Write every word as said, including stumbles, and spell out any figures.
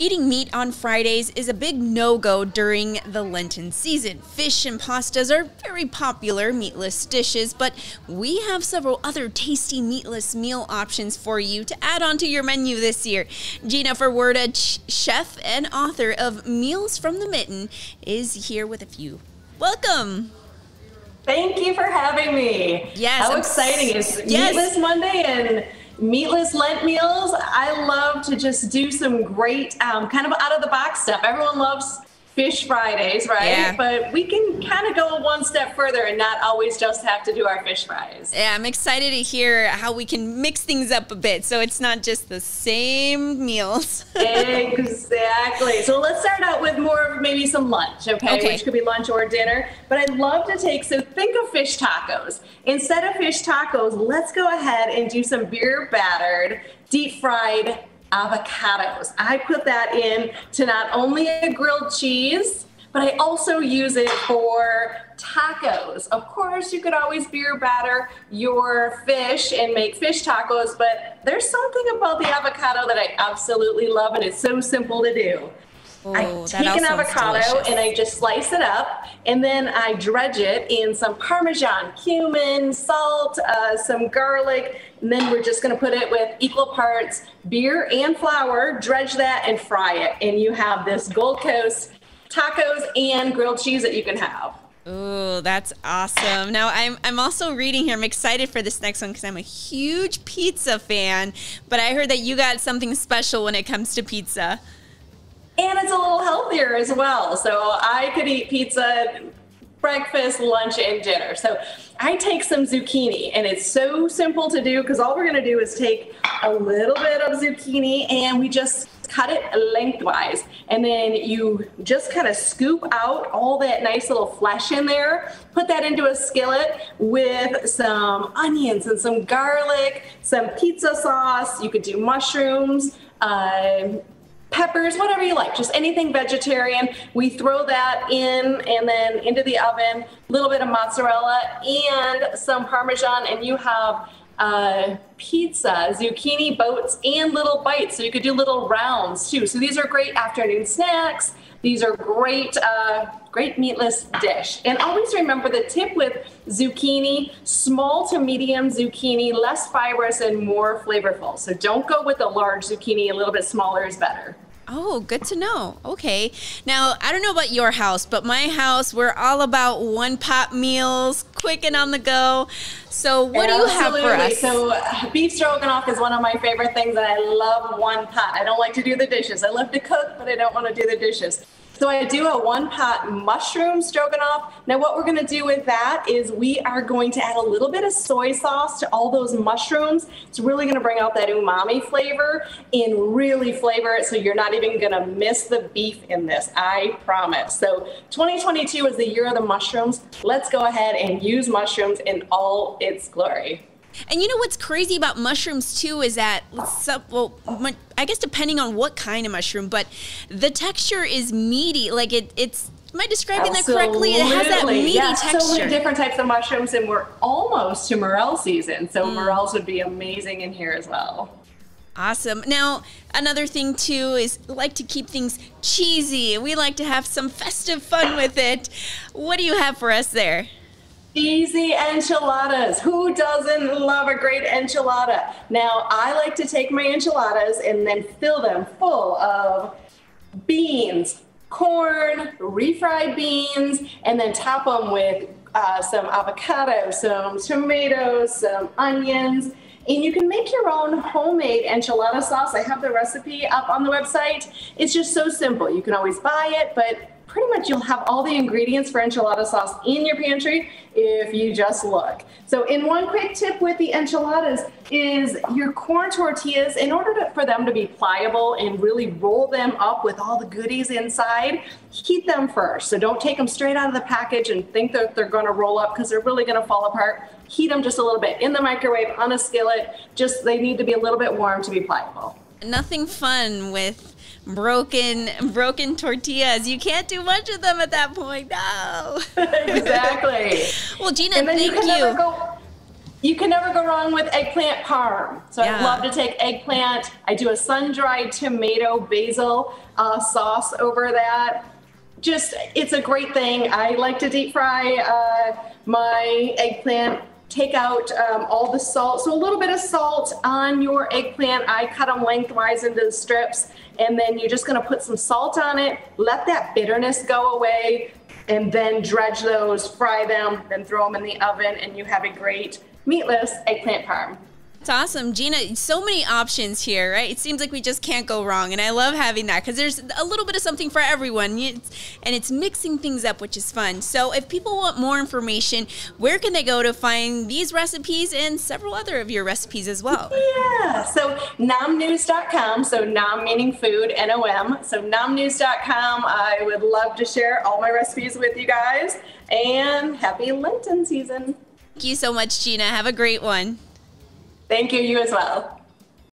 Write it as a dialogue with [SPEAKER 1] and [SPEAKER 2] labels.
[SPEAKER 1] Eating meat on Fridays is a big no-go during the Lenten season. Fish and pastas are very popular meatless dishes, but we have several other tasty meatless meal options for you to add onto your menu this year. Gina Ferwerda, ch- chef and author of Meals from the Mitten, is here with a few. Welcome.
[SPEAKER 2] Thank you for having me.
[SPEAKER 1] Yes.
[SPEAKER 2] How
[SPEAKER 1] I'm
[SPEAKER 2] exciting. It's
[SPEAKER 1] yes.
[SPEAKER 2] Meatless Monday and meatless Lent meals. I love to just do some great um, kind of out of the box stuff. Everyone loves fish Fridays, right?
[SPEAKER 1] Yeah.
[SPEAKER 2] But we can kind of go one step further and not always just have to do our fish fries.
[SPEAKER 1] Yeah, I'm excited to hear how we can mix things up a bit so it's not just the same meals.
[SPEAKER 2] Exactly. So let's start out with more of maybe some lunch, okay?
[SPEAKER 1] Okay.
[SPEAKER 2] Which could be lunch or dinner. But I'd love to take, so think of fish tacos. Instead of fish tacos, let's go ahead and do some beer battered, deep fried avocados. I put that in to not only a grilled cheese, but I also use it for tacos. Of course, you could always beer batter your fish and make fish tacos, but there's something about the avocado that I absolutely love, and it's so simple to do.
[SPEAKER 1] Oh,
[SPEAKER 2] I take an avocado
[SPEAKER 1] delicious.
[SPEAKER 2] and I just slice it up, and then I dredge it in some Parmesan, cumin, salt, uh, some garlic, and then we're just going to put it with equal parts beer and flour, dredge that, and fry it. And you have this Gold Coast tacos and grilled cheese that you can have.
[SPEAKER 1] Ooh, that's awesome. Now, I'm I'm also reading here. I'm excited for this next one because I'm a huge pizza fan, but I heard that you got something special when it comes to pizza.
[SPEAKER 2] And it's a little healthier as well. So I could eat pizza breakfast, lunch, and dinner. So I take some zucchini, and it's so simple to do because all we're going to do is take a little bit of zucchini and we just cut it lengthwise. And then you just kind of scoop out all that nice little flesh in there, put that into a skillet with some onions and some garlic, some pizza sauce. You could do mushrooms, uh, peppers, whatever you like, just anything vegetarian. We throw that in and then into the oven, a little bit of mozzarella and some Parmesan, and you have uh, pizza, zucchini boats, and little bites. So you could do little rounds too. So these are great afternoon snacks. These are great, uh, great meatless dish. And always remember the tip with zucchini, small to medium zucchini, less fibrous and more flavorful. So don't go with a large zucchini, a little bit smaller is better.
[SPEAKER 1] Oh, good to know. Okay. Now, I don't know about your house, but my house, we're all about one-pot meals, quick and on the go. So what do you have for us?
[SPEAKER 2] So uh, beef stroganoff is one of my favorite things, and I love one pot. I don't like to do the dishes. I love to cook, but I don't want to do the dishes. So I do a one-pot mushroom stroganoff. Now what we're going to do with that is we are going to add a little bit of soy sauce to all those mushrooms. It's really going to bring out that umami flavor and really flavor it so you're not even going to miss the beef in this, I promise. So twenty twenty-two is the year of the mushrooms. Let's go ahead and use mushrooms in all its glory.
[SPEAKER 1] And you know what's crazy about mushrooms too is that, well, I guess depending on what kind of mushroom, but the texture is meaty. Like it, it's, am I describing
[SPEAKER 2] Absolutely.
[SPEAKER 1] that correctly? It has that meaty
[SPEAKER 2] yeah,
[SPEAKER 1] texture.
[SPEAKER 2] So many different types of mushrooms, and we're almost to morel season. So
[SPEAKER 1] Mm.
[SPEAKER 2] morels would be amazing in here as well.
[SPEAKER 1] Awesome. Now, another thing too is like to keep things cheesy. We like to have some festive fun with it. What do you have for us there?
[SPEAKER 2] Cheesy enchiladas. Who doesn't love a great enchilada? Now, I like to take my enchiladas and then fill them full of beans, corn, refried beans, and then top them with uh, some avocado, some tomatoes, some onions. And you can make your own homemade enchilada sauce. I have the recipe up on the website. It's just so simple. You can always buy it, but pretty much you'll have all the ingredients for enchilada sauce in your pantry if you just look. So in one quick tip with the enchiladas is your corn tortillas, in order to, for them to be pliable and really roll them up with all the goodies inside, heat them first. So don't take them straight out of the package and think that they're going to roll up because they're really going to fall apart. Heat them just a little bit in the microwave on a skillet. Just they need to be a little bit warm to be pliable.
[SPEAKER 1] Nothing fun with broken broken tortillas. You can't do much of them at that point. No.
[SPEAKER 2] Exactly.
[SPEAKER 1] Well, Gina,
[SPEAKER 2] and then
[SPEAKER 1] thank
[SPEAKER 2] you. Can
[SPEAKER 1] you.
[SPEAKER 2] Never go, You can never go wrong with eggplant parm. So
[SPEAKER 1] Yeah.
[SPEAKER 2] I love to take eggplant. I do a sun-dried tomato basil uh, sauce over that. Just, it's a great thing. I like to deep fry uh, my eggplant, take out um, all the salt. So a little bit of salt on your eggplant. I cut them lengthwise into the strips, and then you're just gonna put some salt on it, let that bitterness go away, and then dredge those, fry them, then throw them in the oven, and you have a great meatless eggplant parm.
[SPEAKER 1] It's awesome. Gina, so many options here, right? It seems like we just can't go wrong. And I love having that because there's a little bit of something for everyone. It's, and it's mixing things up, which is fun. So if people want more information, where can they go to find these recipes and several other of your recipes as well?
[SPEAKER 2] Yeah, so nom news dot com, so nom meaning food, N O M. So nom news dot com, I would love to share all my recipes with you guys. And happy Lenten season.
[SPEAKER 1] Thank you so much, Gina. Have a great one.
[SPEAKER 2] Thank you, you as well.